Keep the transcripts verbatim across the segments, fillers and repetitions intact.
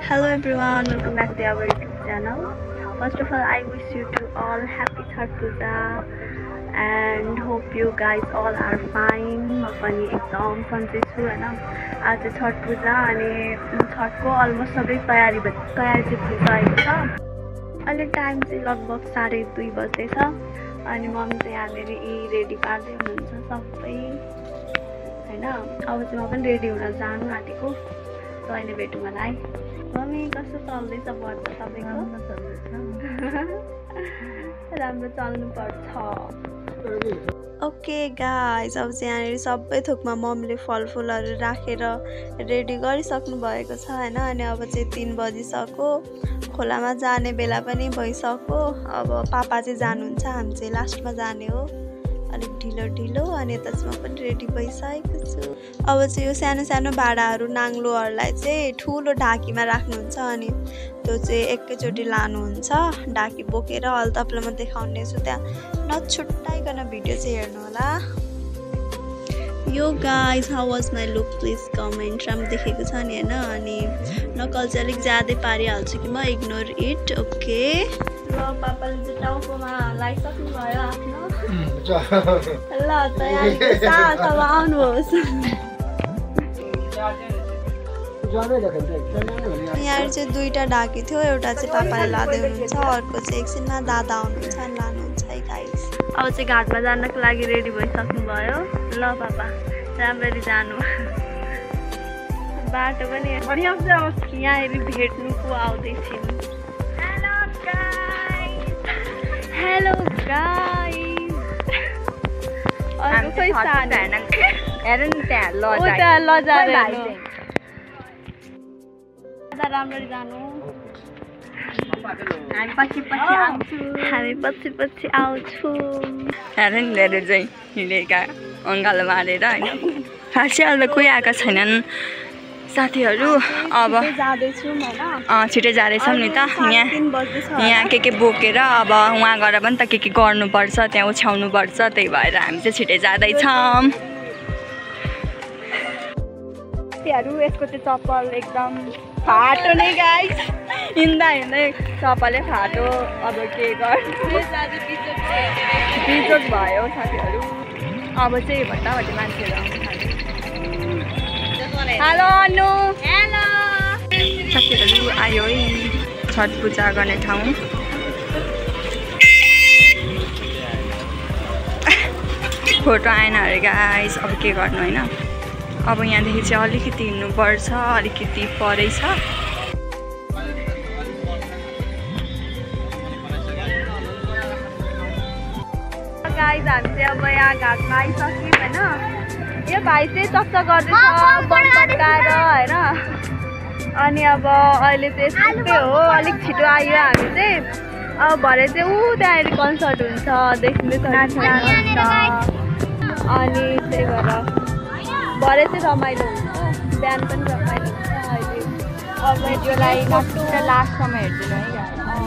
Hello everyone, welcome back to our YouTube channel. First of all, I wish you to all happy Chhath Puja and hope you guys all are fine. म पनि एकदम सन्चै छु हैन। आज Chhath Puja अनि Chhath को almost सबै तयारी तयारी चाहिँ भइसकेको छ। अहिले टाइम चाहिँ लगभग साढे दुई बजे छ अनि मम्मी चाहिँ यहाँनिर रेडी पार्दै हुनुहुन्छ सबै हैन। अब चाहिँ म पनि रेडी हुन जानु आँटेको। त अहिले भेटौँ होला है। मम्मी कस्तो चल्दैछ व्रत तपाईको? राम्रो चल्नु पर्छ। ओके गाइस, अब चाहिँ यहाँनिर सबै थोकमा मम्मीले फलफुलहरू राखेर रेडी गरिसक्नु भएको छ हैन। अनि अब चाहिँ तीन बजिसक्यो, खोलामा जाने बेला पनि भइसक्यो। अब पापा चाहिँ जानुहुन्छ, हामी चाहिँ लास्टमा जाने हो, अलिक ढिलो ढिलो। अनि यता चाहिँ म पनि रेडी भइसकेको छु। अब चाहिँ यो सानो सानो भाँडाहरू नाङ्लोहरूलाई चाहिँ ठुलो ढाकीमा राख्नुहुन्छ अनि त्यो चाहिँ एकैचोटि लानुहुन्छ ढाकी बोकेर। अहिले तपाईँलाई म देखाउने छु, त्यहाँ नछुट्टाइकन भिडियो चाहिँ हेर्नु होला। यो guys how was my look please comment. राम्रो देखेको छ नि हैन। अनि नकल चाहिँ अलिक ज्यादै पारिहाल्छु कि म, इग्नोर इट। ओके ल, पापाले चाहिँ टाउकोमा लगाइसक्नु भयो आफ्नो। ल त यहाँ अब आउनुहोस्। यहाँ चाहिँ दुईवटा ढाकी थियो, एउटा चाहिँ पापाले लाँदै हुनुहुन्छ, अर्को चाहिँ एकछिनमा दादा आउनुहुन्छ अनि लानुहुन्छ है गाइस। अब चाहिँ घाटमा जानको लागि रेडी भइसक्नु भयो। ल पापा राम्ररी जानु। बाटो पनि यहाँ हेरी भेट्नु को आउँदैछौँ। हेलो गाइस, अर्को खोइ सानो हेर नि त्यहाँ लजा लजा राम्ररी जानु। हामी पछि पछि आउँछु हामी पछि पछि आउँछु हेर नि धेरै चाहिँ हिँडेका अङ्गालो मारेर होइन। खासै अहिले कोही आएका छैनन् साथीहरू। अब छिटै जाँदैछौँ नि त। यहाँ यहाँ के के बोकेर अब उहाँ गएर पनि त के के गर्नुपर्छ, त्यहाँ ओछ्याउनुपर्छ, त्यही भएर हामी चाहिँ छिटै जाँदैछौँ। यसको चाहिँ चप्पल एकदम फाटो नै गाइस, हिँड्दा हिँड्दै चप्पलै फाटो। अब के गर्नु, बिजोग भयो साथीहरू। अब चाहिँ भट्टाभट्टी मान्छेहरू आउनु थाल्यो। हेलो अनु, हेलो साथीहरू आयो है छठ पूजा गर्ने ठाउँ। फोटो आएन अरे गाइस, अब के गर्नु होइन। अब यहाँदेखि चाहिँ अलिकति हिँड्नुपर्छ, अलिकति परै छ। गाइस हामी चाहिँ अब यहाँ घाटमा आइसक्यौँ होइन। यो भाइ चाहिँ चक्चा गर्दैछ बन पड्काएर होइन। अनि अब अहिले चाहिँ यस्तै हो, अलिक छिटो आयो हामी चाहिँ। अब भरे चाहिँ ऊ त्यहाँनिर कन्सर्ट हुन्छ देखिँदैछ अनि त्यही भएर भरे चाहिँ रमाइलो हुन्छ, बिहान पनि रमाइलो हुन्छ। अहिले अब भिडियोलाई लास्टसम्म हेर्दिनु है।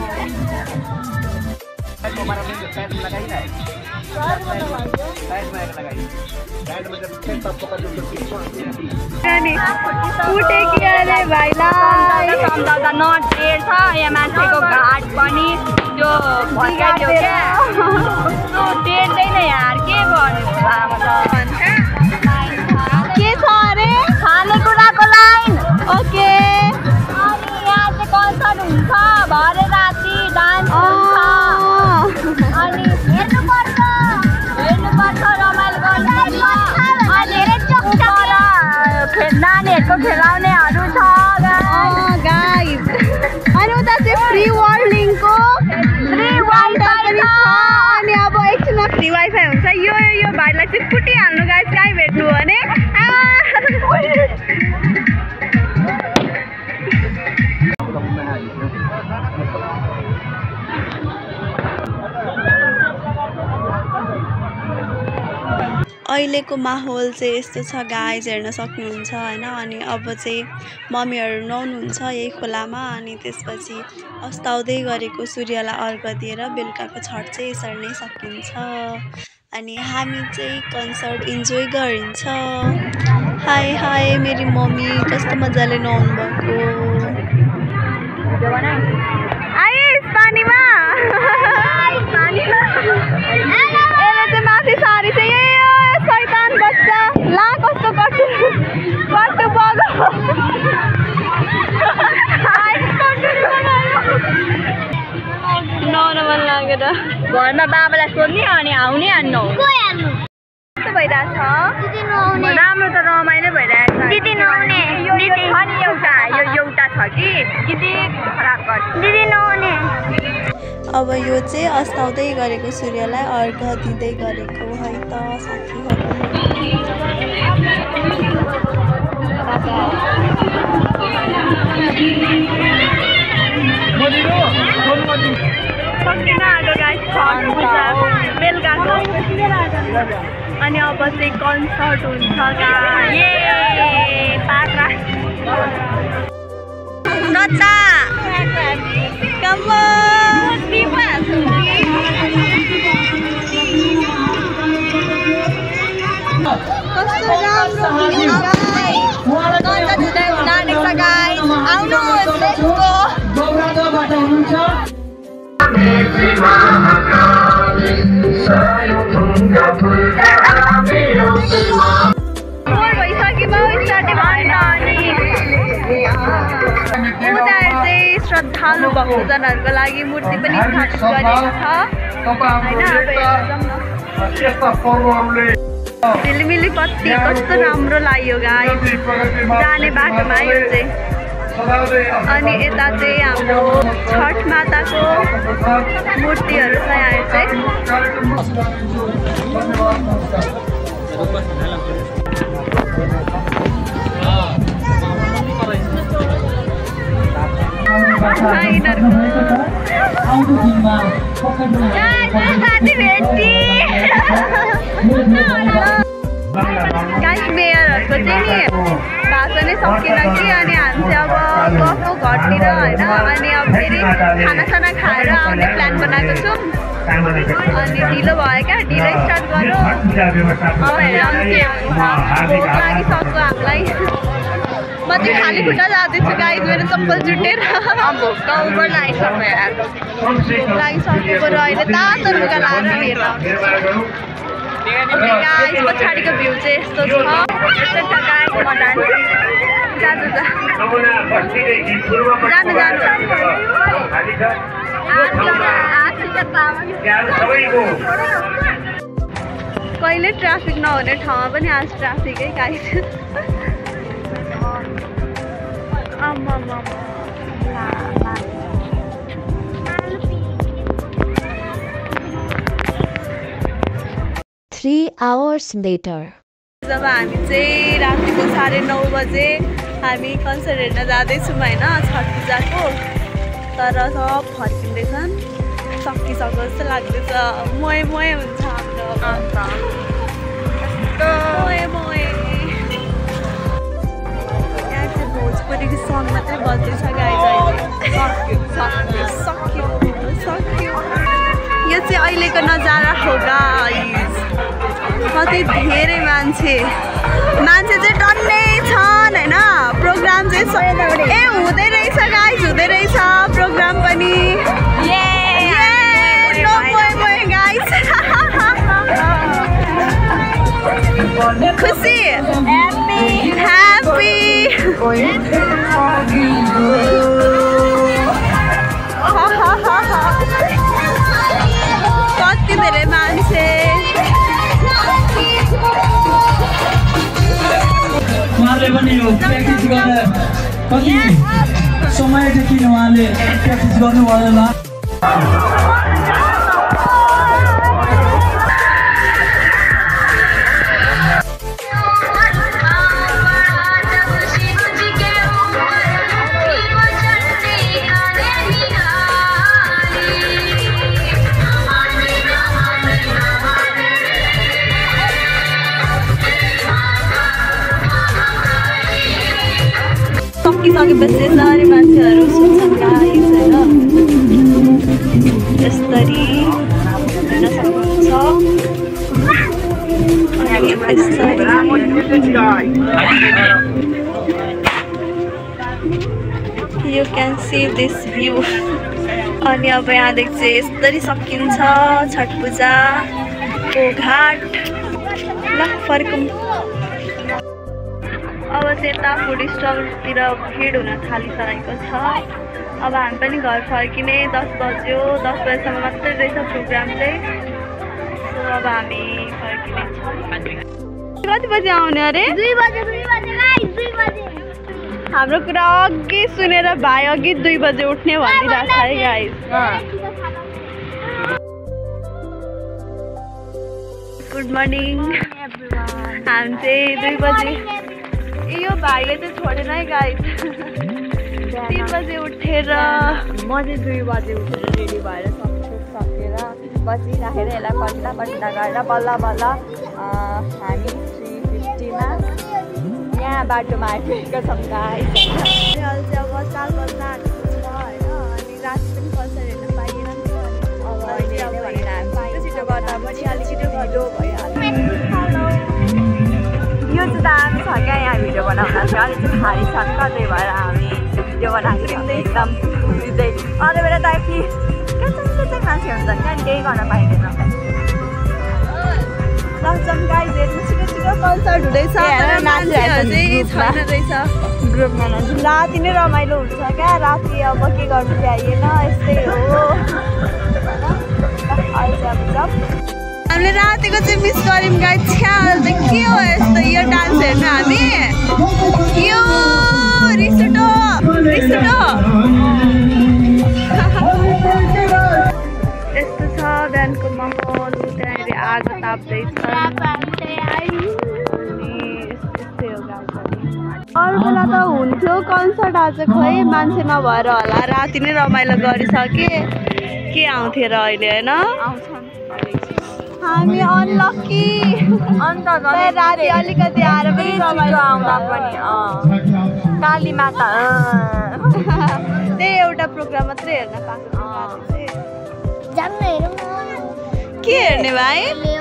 उठे कि अरे भाइलाई सम्झाउँदा नटेर छ यहाँ मान्छेको घाट पनि त्यो भत्काइदियो क्या, टेर्दैन यार, के गर्नु। के छ अरे खानेकुराको लाइन। ओके, अनि यहाँ चाहिँ कन्सर्ट हुन्छ भरे राति, डान्स हुन्छ। अनि हेर्नुपर्छ हेर्नुपर्छ रमाइलो गर्नुपर्छ। अनि नानीहरूको खेलाउनेहरू छ गाइस। अनि उता चाहिँ फ्री वर्ल्डिङको फ्री वाइफाई पनि छ। अनि अब एकछिनमा फ्री वाइफाई हुन्छ। यो यो भाइलाई चाहिँ कुटिहाल्नु गाइस, कहीँ भेट्नु भने। अहिलेको माहौल चाहिँ यस्तो छ गाइज, हेर्न सक्नुहुन्छ होइन। अनि अब चाहिँ मम्मीहरू नुहाउनुहुन्छ यही खोलामा। अनि त्यसपछि अस्ताउँदै गरेको सूर्यलाई अर्घ दिएर बेलुकाको छठ चाहिँ यसरी नै सकिन्छ। अनि हामी चाहिँ कन्सर्ट इन्जोय गरिन्छ। हाय हाय मेरी मम्मी कस्तो मजाले नुहाउनु भएको। भिडियो बनाऊ आइस पानीमा पानीमा यसले चाहिँ माथि सारी चाहिँ ए शैतान बच्चा ला कस्तो कट्टु कट्टु बगो नुहाउन मन लागेर घरमा बाबालाई सोध्ने अनि आउने अनि नहुने कस्तो भइरहेछ राम्रो त रमाइलो भइरहेछ दिदी नहुने यो यो छ नि एउटा यो एउटा छ कि दिदी खराब गर्छ दिदी नहुने अब यो चाहिँ अस्ताउँदै गरेको सूर्यलाई अर्घ दिँदै गरेको है त साथीहरू सकिन आएको गाइस छठ पूजा बेलुकाको अनि अब चाहिँ कन्सर्ट हुन्छ गाइस ए पात्रा नचा कम on कस्तो राम्रो गाइस आउनुहोस् लेट्स गो गौरादबाट हुनुहुन्छ फोर भइसक्यो बाउ स्टार्ट भएन अनि उता चाहिँ श्रद्धालु भक्तजनहरूको लागि मूर्ति पनि स्थापित गरिएको छ होइन झिलिमिली बत्ती कस्तो राम्रो लाग्यो गाइस जाने बाटोमा यो चाहिँ अनि यता चाहिँ हाम्रो छठ माताको मूर्तिहरू छ यहाँ चाहिँ गाइस मेयरहरूको चाहिँ नि भाषणै सकिन कि अनि हामी चाहिँ अब गएको घरतिर होइन अनि अब फेरि खानासाना खाएर आउने प्लान बनाएको छौँ अनि ढिलो भयो क्या ढिलो स्टार्ट गरौँ अब हेर लागिसक्यो हामीलाई म चाहिँ खाली खुट्टा जाँदैछु गाइस मेरो चप्पल जुटेर गाउँबाट लागिसक्यो यार लागिसक्यो बरु अहिले तातो लुगा लाएर हेर गाइस पछाडिको भ्यू चाहिँ यस्तो छ यस्तो छ गाइस म जान्छु जानु जा जानु जानु कहिले ट्राफिक नहुने ठाउँमा पनि आज ट्राफिकै गाइस Three hours later. जब हामी चाहिँ रातिको साढे नौ बजे हामी कन्सर्ट हेर्न जाँदैछौँ होइन छठ पूजाको तर सब फर्किँदैछन् सकिसक्यो जस्तो लाग्दैछ मोए मोए हुन्छ हाम्रो मोए मोए यहाँ चाहिँ भोजपुरीको सङ मात्रै बज्दैछ गाइस अहिले सक्यो सक्यो यो चाहिँ अहिलेको नजारा हो गाइस कति धेरै मान्छे मान्छे चाहिँ टन्नै छन् होइन प्रोग्राम चाहिँ ए हुँदै रहेछ गाइस हुँदै रहेछ प्रोग्राम पनि गाइस खुसी ह्याप्पी कति धेरै मान्छे उहाँले पनि यो प्र्याक्टिस गरेर कति समयदेखि उहाँले प्र्याक्टिस गर्नुभयो होला सकेपछि सारी मान्छेहरू सुन्छन् गाइस होइन यसरी हेर्न सक्नुहुन्छ अनि यसरी You can see this view. अनि अब यहाँदेखि चाहिँ यसरी सकिन्छ छठ पूजाको घाट। ल फर्कौँ। अब चाहिँ यता फुड स्टलतिर भिड हुन थालिसकेको छ। अब हामी पनि घर फर्किने दस बज्यो। दस बजेसम्म मात्रै रहेछ प्रोग्राम चाहिँ। सो अब हामी फर्किनेछौँ। कति बजे आउने अरे? दुई बजे दुई बजे गाइस दुई बजे। हाम्रो कुरा अघि सुनेर भाइ अघि दुई बजे उठ्ने भनिरहेको छ है गाइस। गुड मर्निङ हामी चाहिँ दुई बजे यो भाइले चाहिँ छोडेन है गाइस। तिन बजे उठेर म चाहिँ दुई बजे उठेर रेडी भएर सबकुछ सकेर बसिराखेर यसलाई पल्टा पल्टा गरेर बल्ल बल्ल हामी थ्री फिफ्टीमा यहाँ बाटोमा आइपुगेका छौँ गाइस। अहिले चाहिँ अब चार बज्न आँटेको छ होइन। अनि राति पनि कसरी हेर्न पाइएन नि त। अब अहिले अब भनेर हामी छिटो छिटो गर्दा पनि अलिक छिटो भिडियो भइहाल्यो। यो चाहिँ दामी छ क्या यहाँ भिडियो बनाउँदा चाहिँ अलिक चाहिँ भारी छ नि त त्यही भएर हामी भिडियो बनाएको एकदम खुसी। अरू बेला त कि केचक केचक मान्छे हुन्छ क्या केही गर्न पाइँदैन। लक्चम गाइस हेर्नु छिटो छिटो कन्सर्ट हुँदैछ। मान्छेहरू चाहिँ छैन रहेछ ग्रुपमा नाच्छ। राति नै रमाइलो हुन्छ क्या। राति अब के गर्नु भ्याइएन यस्तै हो। हामीले रातिको चाहिँ मिस गऱ्यौँ गाइस। छ्या चाहिँ के हो यस्तो यो डान्स हेर्नु हामी। यो रिसुटो रिसुटो यस्तो छ बिहानको माहौल। त्यहाँनिर आगो ताप्दैछ। अरू बेला त हुन्थ्यो कन्सर्ट। आज खोइ मान्छे नभएर होला राति नै रमाइलो गरिसके के आउँथ्यो र अहिले होइन। हामी अनलकी अन्त राति अलिकति आएर पनि रमाइलो आउँदा पनि काली माता त्यही एउटा प्रोग्राम मात्रै हेर्न पाएको। के हेर्ने भाइ?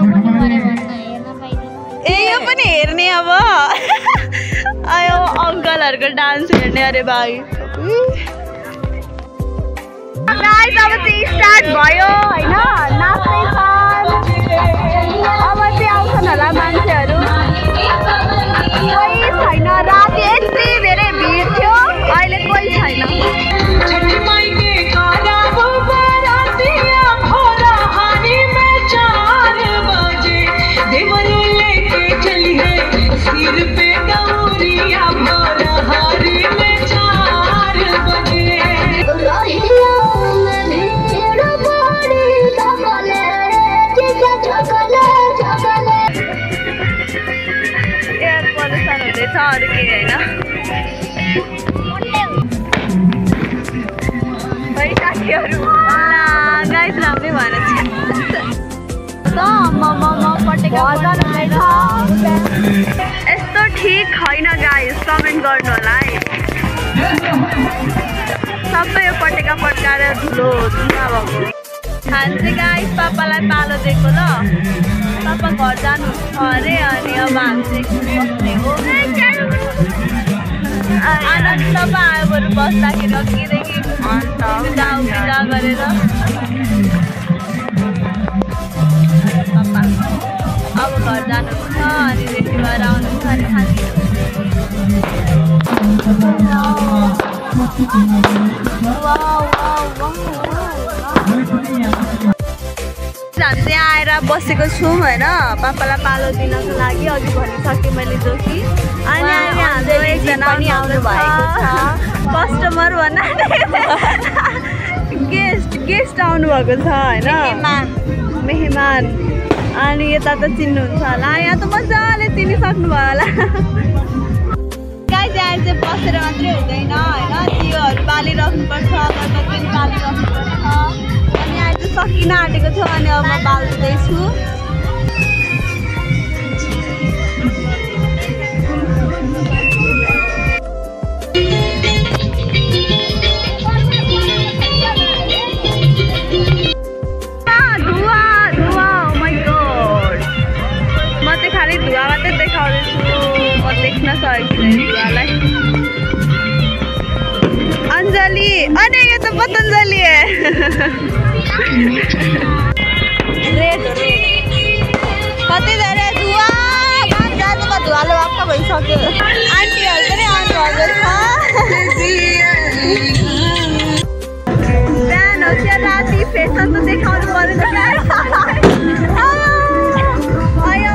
ए यो पनि हेर्ने अब। आयो अङ्कलहरूको डान्स हेर्ने अरे भाइ। गाइस अब चाहिँ स्टार्ट भयो होइन। नाच्दै छन्। अब चाहिँ आउँछन् होला मान्छेहरू। कोही छैन। राति यति धेरै भिड थियो अहिले कोही छैन। अरू केही होइन। बैसाखीहरू गाइस राम्रै भएन। यस्तो ठिक छैन गाइस कमेन्ट गर्नु होला है। सबै यो पटेका पड्काएर धुलो धुवा भएको खान्छ गाइस। पापालाई पालो दिएको ल। पापा घर जानुहुन्छ अरे। अनि अब हामी चाहिँ बस्ने हो। आनन्द तपाईँ आयो बरु बस्दाखेरि अघिदेखि अन्त पूजा पूजा गरेर। पापा अब घर जानुहुन्छ अनि रेडी भएर आउनुहुन्छ अनि हामी चाहिँ आएर बसेको छौँ होइन पापालाई पालो दिनको लागि। अघि भनिसकेँ मैले जो कि। अनि अहिले हाम्रो एकजना पनि आउनु भएको छ कस्टमर भन्न गेस्ट गेस्ट आउनु भएको छ होइन। मेहमान। अनि यता त चिन्नुहुन्छ होला। यहाँ त मजाले चिनिसक्नुभयो होला। गाइस यहाँ चाहिँ बसेर मात्रै हुँदैन होइन। दियोहरू बालिराख्नुपर्छ अगरबत्ती बालिराख्नुपर्छ। अनि यहाँ चाहिँ सकिन आँटेको थियो अनि अब म बाल्दैछु। खाली धुवा मात्रै देखाउँदैछु। म देख्न सकेको छुइनँ धुवालाई। अन्ज पतञ्जली अनि यो त पतञ्जली है रेड कति धेरै धुवा जाँदोमा धुवाले वाक्क भइसक्यो आन्टीहरू पनि आउनुभएको छ बिहान होस् या राति फेसन त देखाउनु पर्यो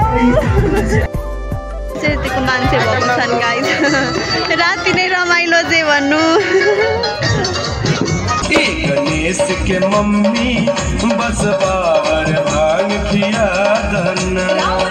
त्यतिको मान्छे भएको छन् गाइस राति नै रमाइलो जे भन्नु गणेश के मम्मी बस बार भांग खिया धना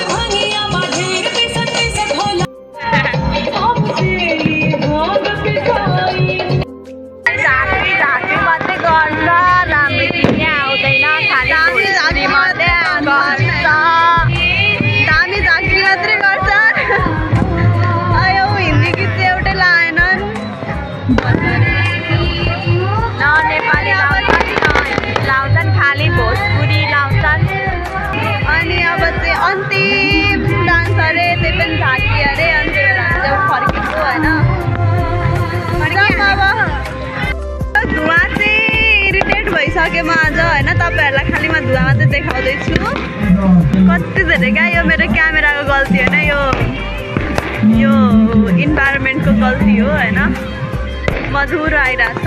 अन्तिम डान्स अरे त्यही पनि झाँकी अरे अनि त्यही भएर हामी चाहिँ फर्केको होइन अब धुवा चाहिँ इरिटेट भइसक्यो म आज होइन तपाईँहरूलाई खालि म धुवा मात्रै देखाउँदैछु कति धेरै क्या यो मेरो क्यामेराको गल्ती होइन यो यो इन्भाइरोमेन्टको गल्ती हो होइन मधुरो आइरहेछ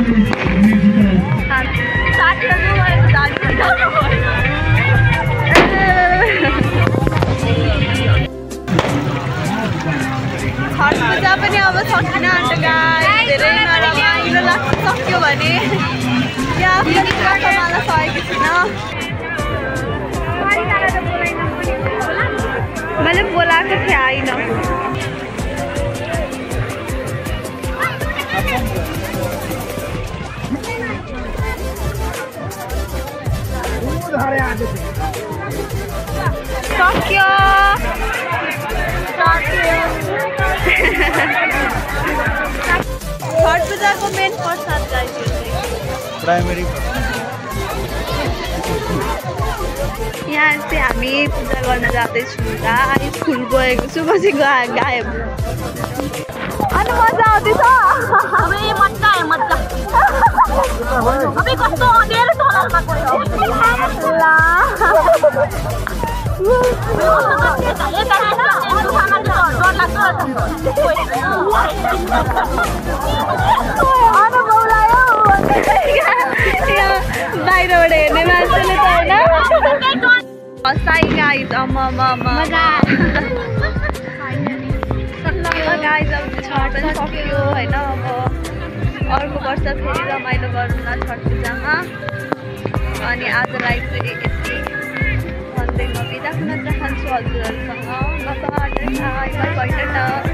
साथीहरू छठ पूजा पनि अब सकिन आँट्यो गाइस धेरै नरमाइलो लाग्छ सक्यो भने यहाँ पनि सम्हाल्न सकेको छैन मैले बोलाएको थिएँ आइन सक्यो छठ पूजाको मेन प्रसाद गाइस प्राइमेरी यहाँ चाहिँ हामी पूजा गर्न जाँदैछौँ गाइस फुल गएको छु म चाहिँ गा गायब अनि मजा आउँदैछ अबे मजा आयो मजा अबे कस्तो अँध्यारो टनलमा गयो ला बाहिरबाट हेर्ने मान्छेले त होइन हँसाइ गाइस गाइस अब छठ पनि सक्यो होइन अब अर्को वर्ष फेरि रमाइलो गरौँ न छठ पूजामा अनि आजलाई चाहिँ यति भन्दै म बिदा हुन चाहन्छु हजुरहरूसँग बाई बाई